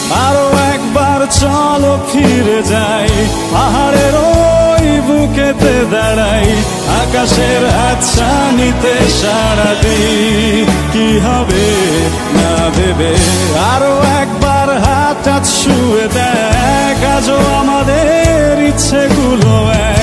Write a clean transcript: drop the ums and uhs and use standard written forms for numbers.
আরো একবার চলো ফিরে যাই, পাহাড়ের ওই বুকেতে দাঁড়াই, আকাশের হাতছানিতে সাড়া দিই। কি হবে না ভেবে আরো একবার হাত ছুঁয়ে দেখ, আজও আমাদের ইচ্ছেগুলো